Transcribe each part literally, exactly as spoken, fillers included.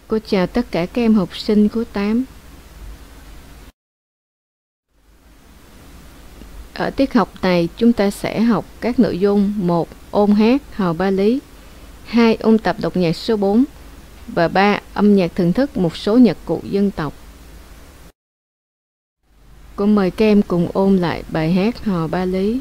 Cô chào tất cả các em học sinh khối tám. Ở tiết học này chúng ta sẽ học các nội dung: một. Ôn hát hò ba lý, hai. Ôn tập đọc nhạc số bốn và ba. Âm nhạc thưởng thức một số nhạc cụ dân tộc. Cô mời các em cùng ôn lại bài hát hò ba lý.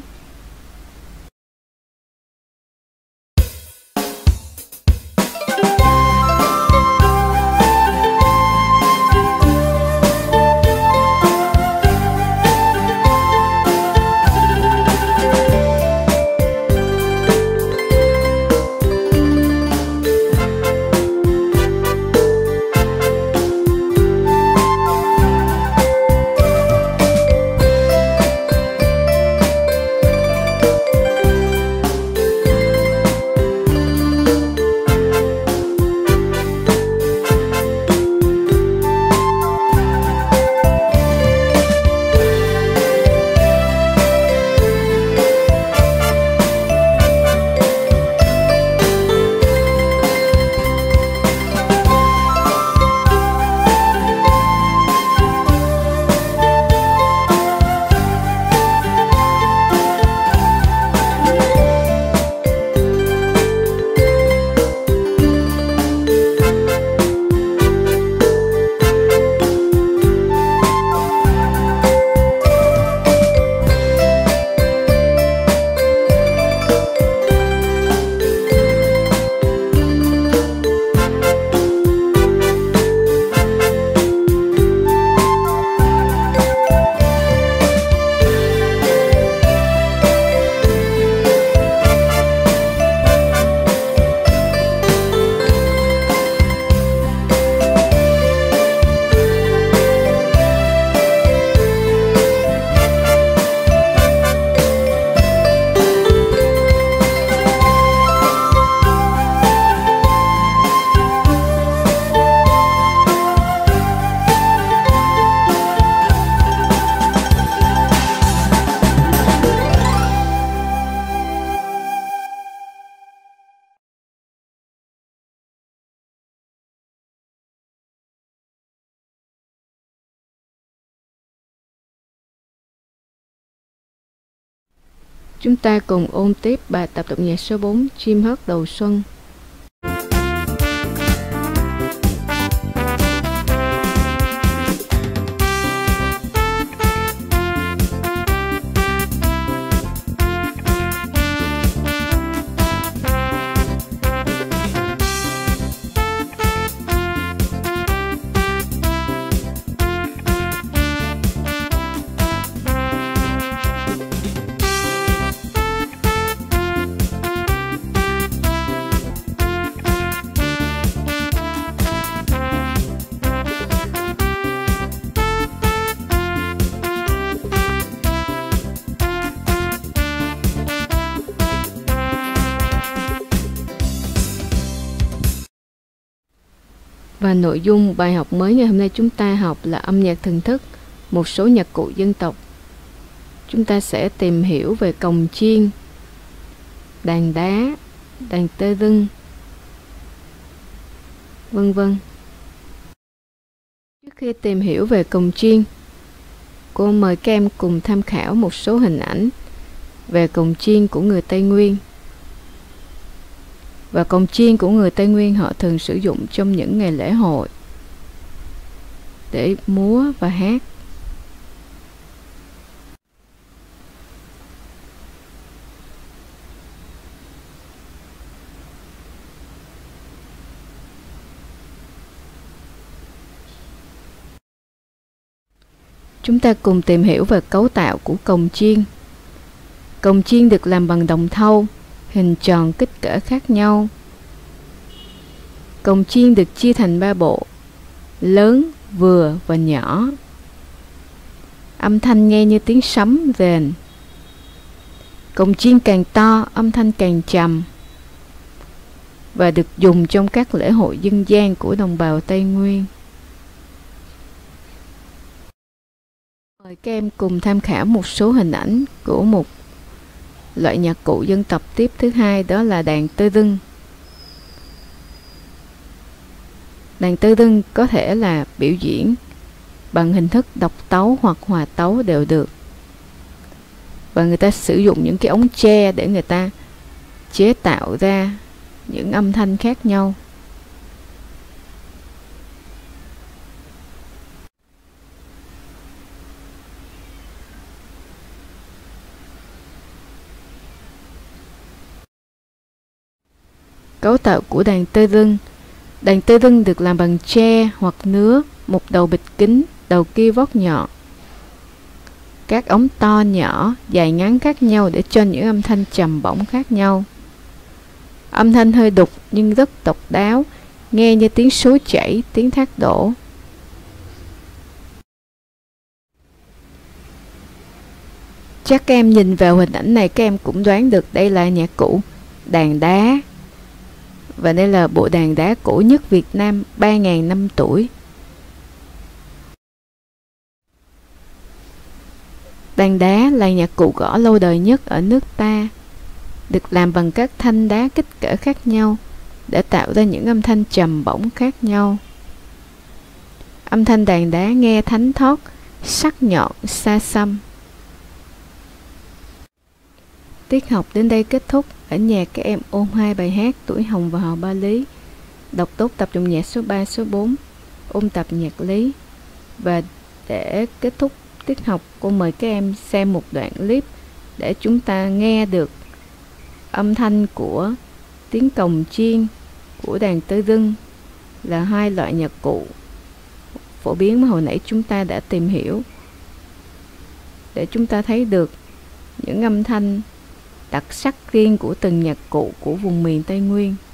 Chúng ta cùng ôn tiếp bài tập đọc nhạc số bốn, Chim hót đầu xuân. Và nội dung bài học mới ngày hôm nay chúng ta học là âm nhạc thưởng thức một số nhạc cụ dân tộc. Chúng ta sẽ tìm hiểu về cồng chiêng, đàn đá, đàn tơ rưng, vân vân. Trước khi tìm hiểu về cồng chiêng, cô mời các em cùng tham khảo một số hình ảnh về cồng chiêng của người Tây Nguyên. Và cồng chiêng của người Tây Nguyên họ thường sử dụng trong những ngày lễ hội để múa và hát. Chúng ta cùng tìm hiểu về cấu tạo của cồng chiêng. Cồng chiêng được làm bằng đồng thau, hình tròn kích cỡ khác nhau. Cồng chiêng được chia thành ba bộ: lớn, vừa và nhỏ. Âm thanh nghe như tiếng sấm rền. Cồng chiêng càng to, âm thanh càng trầm và được dùng trong các lễ hội dân gian của đồng bào Tây Nguyên. Mời các em cùng tham khảo một số hình ảnh của một loại nhạc cụ dân tộc tiếp thứ hai, đó là đàn tơ rưng. Đàn tư rưng có thể là biểu diễn bằng hình thức độc tấu hoặc hòa tấu đều được. Và người ta sử dụng những cái ống tre để người ta chế tạo ra những âm thanh khác nhau. Cấu tạo của đàn tơ rưng. Đàn tơ rưng được làm bằng tre hoặc nứa, một đầu bịch kính, đầu kia vót nhọn. Các ống to nhỏ, dài ngắn khác nhau để cho những âm thanh trầm bổng khác nhau. Âm thanh hơi đục nhưng rất độc đáo, nghe như tiếng suối chảy, tiếng thác đổ. Chắc các em nhìn vào hình ảnh này các em cũng đoán được đây là nhạc cụ đàn đá. Và đây là bộ đàn đá cổ nhất Việt Nam, ba nghìn năm tuổi. Đàn đá là nhạc cụ gõ lâu đời nhất ở nước ta, được làm bằng các thanh đá kích cỡ khác nhau để tạo ra những âm thanh trầm bổng khác nhau. Âm thanh đàn đá nghe thánh thót, sắc nhọn, xa xăm. Tiết học đến đây kết thúc. Ở nhà các em ôn hai bài hát Tuổi Hồng và Hò Ba Lý, đọc tốt tập trùng nhạc số ba, số bốn, ôn tập nhạc lý. Và để kết thúc tiết học, cô mời các em xem một đoạn clip để chúng ta nghe được âm thanh của tiếng cồng chiên của đàn tơ rưng, là hai loại nhạc cụ phổ biến mà hồi nãy chúng ta đã tìm hiểu, để chúng ta thấy được những âm thanh đặc sắc riêng của từng nhạc cụ của vùng miền Tây Nguyên.